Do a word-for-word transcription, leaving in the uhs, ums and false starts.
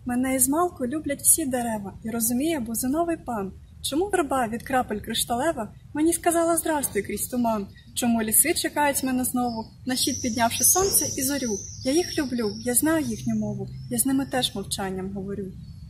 Мене із малку люблять всі дерева, і розуміє бузиновий пан. Чому верба від крапель кришталева мені сказала здрастуй крізь туман? Чому ліси чекають мене знову, на щит піднявши сонце і зорю? Я їх люблю, я знаю їхню мову, я з ними теж мовчанням говорю.